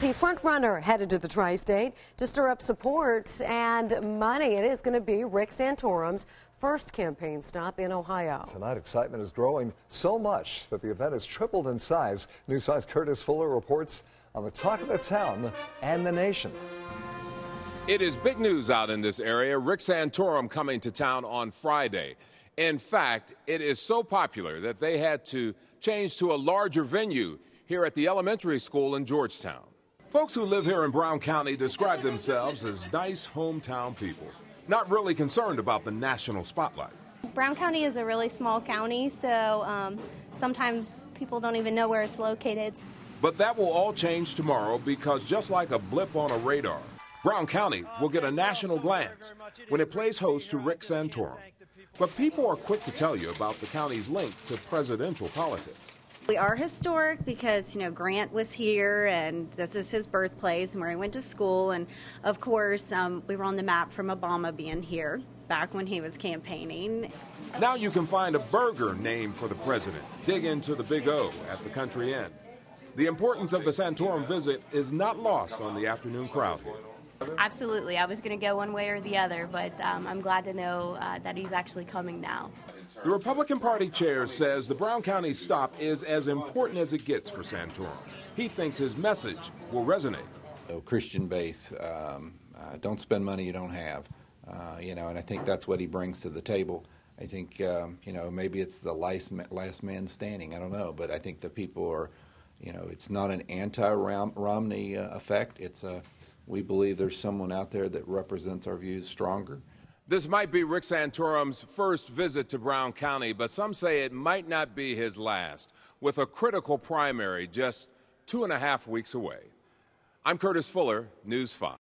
The frontrunner headed to the tri-state to stir up support and money. It is going to be Rick Santorum's first campaign stop in Ohio. Tonight, excitement is growing so much that the event has tripled in size. News 5's Curtis Fuller reports on the talk of the town and the nation. It is big news out in this area. Rick Santorum coming to town on Friday. In fact, it is so popular that they had to change to a larger venue here at the elementary school in Georgetown. Folks who live here in Brown County describe themselves as nice hometown people, not really concerned about the national spotlight. Brown County is a really small county, so sometimes people don't even know where it's located. But that will all change tomorrow because just like a blip on a radar, Brown County will get a national glance when it plays host to Rick Santorum. But people are quick to tell you about the county's link to presidential politics. We are historic because, Grant was here, and this is his birthplace, and where he went to school. And, of course, we were on the map from Obama being here back when he was campaigning. Now you can find a burger named for the president. Dig into the Big O at the country inn. The importance of the Santorum visit is not lost on the afternoon crowd here. Absolutely. I was going to go one way or the other, but I'm glad to know that he's actually coming now. The Republican Party chair says the Brown County stop is as important as it gets for Santorum. He thinks his message will resonate. Christian base, don't spend money you don't have, and I think that's what he brings to the table. I think, maybe it's the last man standing, I don't know, but I think the people are, it's not an anti-Romney effect. It's we believe there's someone out there that represents our views stronger. This might be Rick Santorum's first visit to Brown County, but some say it might not be his last, with a critical primary just 2.5 weeks away. I'm Curtis Fuller, News 5.